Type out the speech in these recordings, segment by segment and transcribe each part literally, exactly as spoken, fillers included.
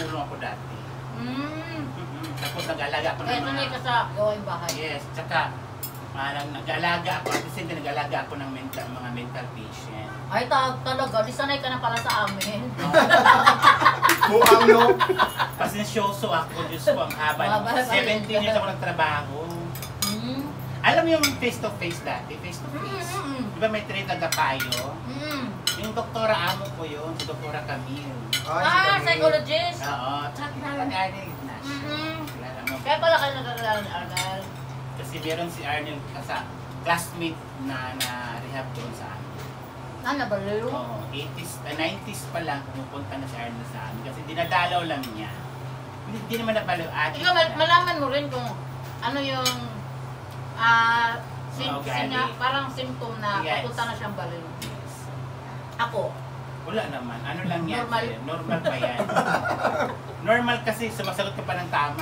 marunong ako dati. Mm. Mm-hmm. Tapos nag-alaga ako ng Kaya tunay ka sa gawain bahay. Yes, tsaka parang nag-alaga ako, at the same time nag-alaga ako ng mental, mga mental patient. Ay, ta talaga, di sanay ka na pala sa amin. Mukhang no. Pasensyoso ako, Diyos ko, ang haba. seventeen years ako nagtrabaho. Mm. Alam mo yung face-to-face dati, face-to-face. Mm, mm, mm. Di ba may train tagapayo? Mm. Yung doktora amo ko yun, si Doktora Camille. Ah, psychologist. Oo, tsaka kilala ni Arnel na siya. Mm-hmm. Kilala mo. Kaya pala kayo nagkakilala ni Arnel. Kasi meron si Arnel kasa classmate na na-rehab doon sa amin. Ah, nabaliw? Oo, eighties, uh, nineties pa lang pumupunta na si Arnel sa amin kasi dinadalaw lang niya. Hindi, hindi naman nabaliw. Ikaw, mal malaman mo rin kung ano yung ah, sim Oh, sinya, parang symptom na yes. papunta na siyang baliw. Yes. Ako. Wala naman. Ano lang yan? Normal. Sa'yo? Normal pa yan. Normal kasi sumasagot ka pa ng tama.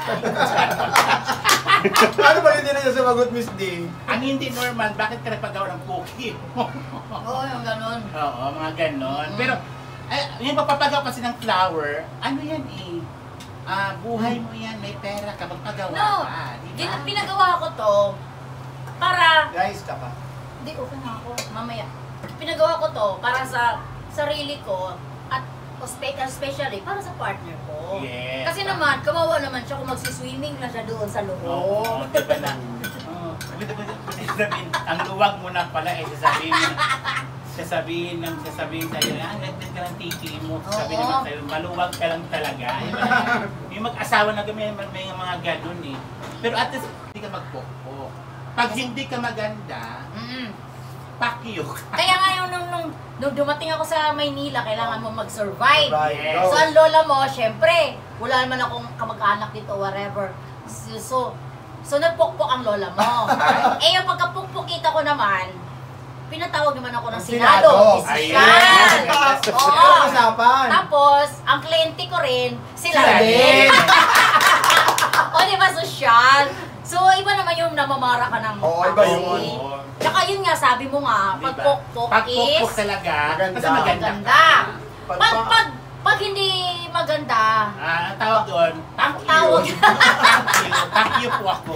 Ano ba hindi na niya sumagot, Miss D? Ang hindi normal, bakit ka nagpagawa ng cookie? Oo, yung ganun. Oo, mga ganon. Mm. Pero, ay, yung papapagawa kasi ng flower, ano yan eh? Ah, buhay mo yan, may pera ka, magpagawa No. ka. Diba? Gin- Pinagawa ko to para... Guys, ka pa. Hindi, okay na ako. Mamaya. Pinagawa ko to para sa sarili ko at spe- especially para sa partner ko. Yes. Kasi naman, kawawa naman siya kung magsiswimming na siya doon sa loob. Oo, di ba na? Oo. Pwede pwede sabihin, ang luwag mo na pala eh, sasabihin mo, sasabihin ng sasabihin sa'yo, ah, nagdag ka ng titi mo, sasabihin Oo. naman sa'yo, maluwag ka lang talaga. Yung, mga- yung mag-asawa na may, may mga ganun eh. Pero at least, hindi ka magpokpok. Pag hindi ka maganda, Mm-mm. pakyo ka. Kaya nga yung nung, nung, nung dumating ako sa Maynila, kailangan mo mag-survive. Right. Yes. So, ang lola mo, syempre, wala naman akong kamag-anak dito, whatever. So, so, so nagpukpok ang lola mo. Eh, yung pagkapukpok kita ko naman, pinatawag naman ako ng Ang Senado. Senado. Desisyan. Ayan. Oo. Usapan. Tapos, ang kliyente ko rin, sila Sila din. din. O, di ba, sosyal? So, iba naman yung namamara ka ng Oo, iba taxi. yun. Tsaka yun nga, sabi mo nga, Diba? pagpokpok Pagpokpok is talaga, maganda. kasi maganda maganda. ka. Pag, Pag, pag, pag hindi maganda, Ah, ang tawag doon, ang pakyo. tawag, Pakyo. Pakyo po ako.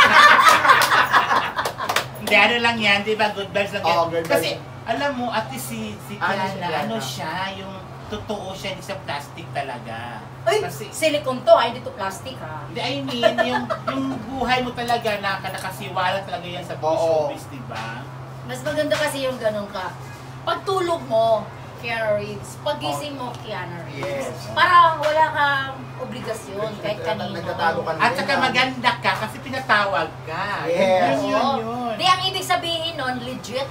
Hindi, ano lang yan, di ba? Good vibes lang yan. Oo, good vibes. Kasi, alam mo, at least si, si Ano Kiana, si Kiana? ano siya, yung totoo siya, hindi sa plastic talaga. ay, Kasi, silicone to, ay, hindi to plastic ha. hindi, I mean, yung, yung buhay mo talaga, na nakasiwala talaga yan sa Oo. showbiz, di ba? Mas maganda kasi yung ganun ka. Pagtulog mo, Keanu Reeves. Pagising mo, Keanu Reeves. Yes. Para wala kang obligasyon kahit kanino. Nagtatago ka na At rin, saka ah. maganda ka kasi pinatawag ka. Yes. Yun, yun, Oo. yun. Di, ang ibig sabihin nun, legit.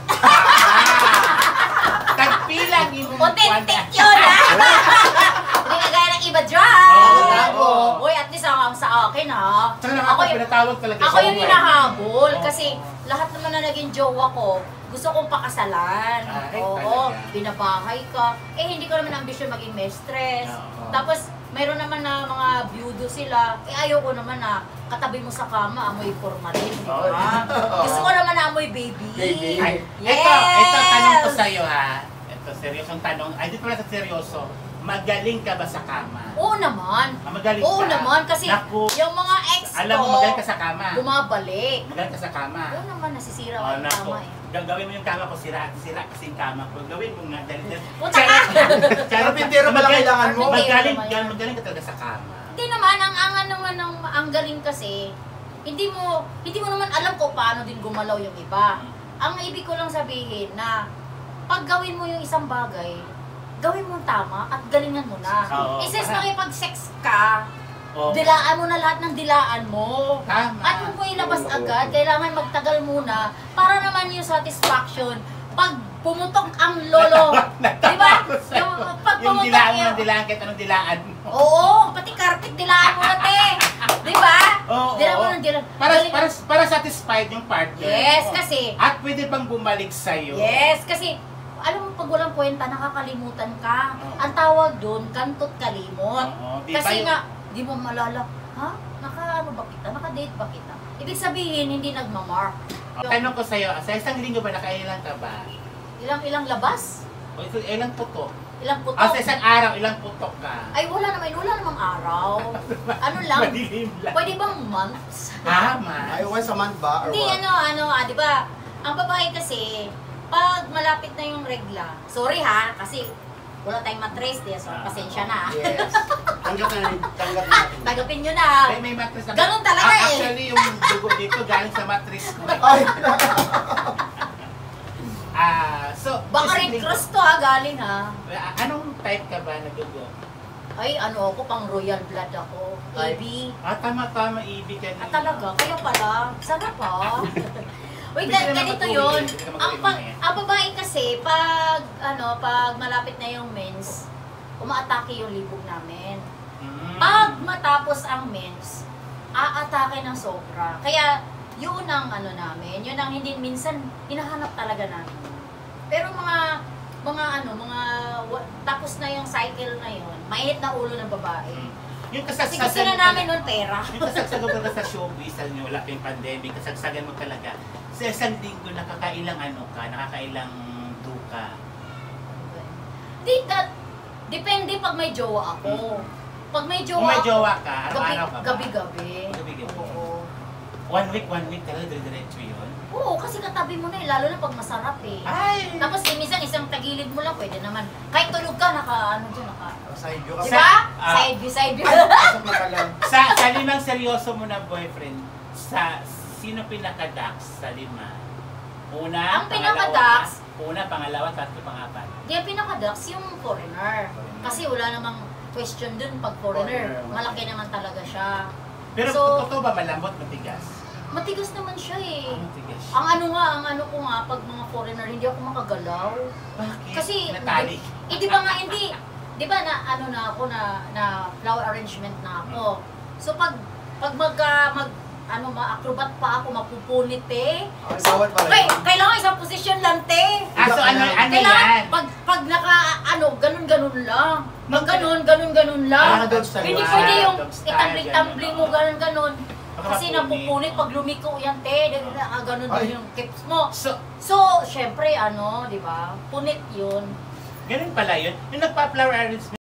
Tagpilang yung Authentic yun, ha? Hindi ka gaya ng iba dyan. Oo, tama. Uy, at least ang sa akin, ha? Tsaka Ako, nakaka yung- pinatawag talaga ako siya. yung hinahabol. Oo. Kasi lahat naman na naging jowa ko, gusto kong pakasalan. Ay, Oo, talaga. binabahay ka. Eh, hindi ko naman ambisyon maging mistress. Oo. Tapos, mayroon naman na mga byudo sila. Eh, ayaw ko naman na katabi mo sa kama, amoy formalin, di ba? Oo. Gusto ko naman na amoy baby. Baby. Ay, Yes! ito, ito tanong ko sa'yo ha. Ito, seryosong tanong. Ay, dito pala sa seryoso. Magaling ka ba sa kama? Oo naman. Ah, magaling Oo ka? naman, kasi Naku, yung mga ex ko, alam mo, magaling ka sa kama. bumabalik. Magaling ka sa kama. Oo naman, nasisira ko Oh, yung naku. kama eh. Gagawin mo yung kama ko, sira, sira kasi yung kama ko. Gawin mo nga, dali, dali. Punta ka! Carpintero pala kailangan mo. Magaling, naman yan. magaling ka talaga sa kama. Hindi naman, ang ang ano nga ng ang galing kasi, hindi mo hindi mo naman alam kung paano din gumalaw yung iba. Ang ibig ko lang sabihin na pag gawin mo yung isang bagay, gawin mo tama at galingan mo na. Oo. Isis makipag-sex ka, Oh. dilaan mo na lahat ng dilaan mo. Tama. At huwag mo ilabas Oo. agad, kailangan magtagal muna para naman yung satisfaction. Pag pumutok ang lolo, di ba? Yung, pag Yung pumutok dilaan mo yung- ng dilaan, kahit anong dilaan mo. Oo, pati carpet dilaan mo na, te. Di ba? Oo, Dilaan mo oo. ng dilaan. Para, Galing- para, para satisfied yung partner. Yes, mo. kasi- At pwede pang bumalik sa'yo. Yes, kasi alam mo, pag walang kwenta, nakakalimutan ka. Oo. Ang tawag doon, kantot kalimot. Oo, di ba Kasi yung- nga, di mo malala, ha? Naka ano ba kita? Naka-date ba kita? Ibig sabihin, hindi nagmamark. Tanong ko sa'yo, sa isang linggo ba nakailan ka ba? Ilang-ilang labas? O, ito, ilang putok? Ilang putok? Ah, sa isang araw, ilang putok ka? Ay, wala naman, wala namang araw. Ano lang, Madilim lang. pwede bang months? Ah, man. Ay, once a month ba? Or Hindi, what? ano, ano, ah, di ba, ang babae kasi, pag malapit na yung regla, sorry ha, kasi wala tayong matrace, di, so pasensya na. Yes. Tanggap na natin. Tanggap na natin. Tagapin nyo na. May, may matris na. Ganun talaga Ah, eh. Actually, yung dugo dito galing sa matris ko. Ay, Ah, so, Baka isang Red linggo- Cross to ha, galing ha. Ah, Anong type ka ba na dugo? Ay, ano ako, pang royal blood ako. A B. Ah, tama-tama, ibig ka Ah, talaga, kaya pala. Sarap ha. Wait, Pwede naman ganito mag-uwi, yun. pwede naman Ang, mag-uwi pag, mamaya. ang babae kasi, pag, ano, pag malapit na yung mens, umaatake yung libog namin. Mm. Pag matapos ang mens, aatake ng sobra. Kaya, yun ang ano namin, yun ang hindi minsan hinahanap talaga namin. Pero mga, mga ano, mga, wa- tapos na yung cycle na yun, mainit na ulo ng babae. Mm. Yung Kasi kasagsagan gusto na mo namin talaga- nun pera. Yung kasagsagan mo talaga sa showbiz, alam niyo, wala pa yung pandemic, kasagsagan mo talaga. Sa isang linggo, nakakailang ano ka, nakakailang duka. Di, that, depende pag may jowa ako. Pag may jowa Kung may ako, jowa ka, gabi, araw-araw ka ba? gabi-gabi. Gabi-gabi. Oo. One week, one week talaga, dire-diretso yun. Oo, kasi katabi mo na eh, lalo na pag masarap eh. Ay! Tapos eh, minsan isang tagilid mo lang, pwede naman. Kahit tulog ka, naka, ano dyan, naka, side view di ka. ba? ah, Side view, side view. Pasok na pala. sa, sa limang seryoso mo na boyfriend, sa sino pinaka-dax sa lima? Una, Ang pangalawa, pinaka-dax? Una, pangalawa, tatlo, pangapat. Di ang pinaka-dax yung foreigner. Kasi wala namang question dun pag foreigner. Foreigner. Malaki naman talaga siya. Pero So- totoo ba malambot, matigas? Matigas naman siya eh. Ah, matigas siya. Ang ano nga, ang ano ko nga, pag mga foreigner, hindi ako makagalaw. Bakit? Kasi, Natali. eh di ba nga hindi, di ba na ano na ako na, na flower arrangement na ako. So pag, pag mag, ah, mag ano, ma-acrobat pa ako, mapupunit eh. Ay, bawal pala Kay, yun. kailangan isang position lang te. Ah, so ano, ano Kailangan, yan? pag, pag naka, ano, ganun-ganun lang. Pag ganun, ganun-ganun lang. Ah, dog style. Hindi Ah, pwede yung dog style, itambling-tambling mo, ganun. ganun-ganun. Baka Kasi mapunit. napupunit pag lumiko yan, te. Ah, ganun Ay. din yung tips mo. So, So, syempre, ano, di ba? Punit yun. ganun pala yun. Yung nagpa-flower arrangement,